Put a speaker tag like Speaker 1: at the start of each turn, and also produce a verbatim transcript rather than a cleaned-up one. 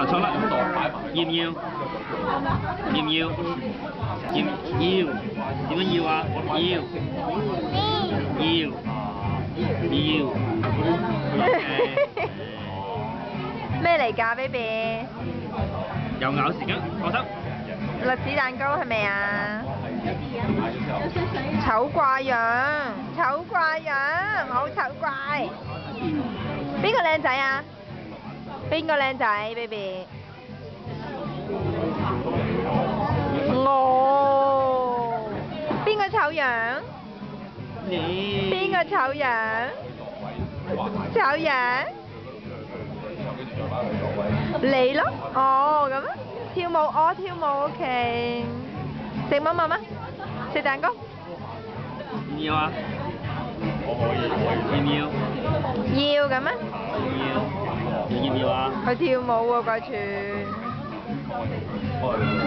Speaker 1: 錯啦，要唔要？要唔要？要要點樣要啊？要要要。
Speaker 2: 咩嚟㗎 ，baby？
Speaker 1: 又咬時間，放心。
Speaker 2: 栗子蛋糕係咪啊？醜怪樣，醜怪樣，好醜怪。邊個靚仔啊？邊個靚仔 ，baby？ 我。邊個醜樣？
Speaker 1: 你。
Speaker 2: 邊個醜樣？醜樣？你咯？哦，咁啊？跳舞，我跳舞 ，OK。食乜乜乜？食蛋糕？
Speaker 1: 要唔要啊？我可以，要唔要？
Speaker 2: 要咁啊？
Speaker 1: 要。你要唔要啊？
Speaker 2: 佢跳舞喎，掛住。